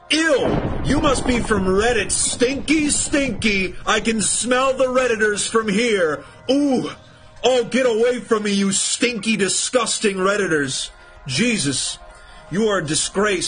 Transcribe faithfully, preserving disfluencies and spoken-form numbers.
Ew! You must be from Reddit. Stinky, stinky. I can smell the Redditors from here. Ooh. Oh, get away from me, you stinky, disgusting Redditors. Jesus. You are a disgrace.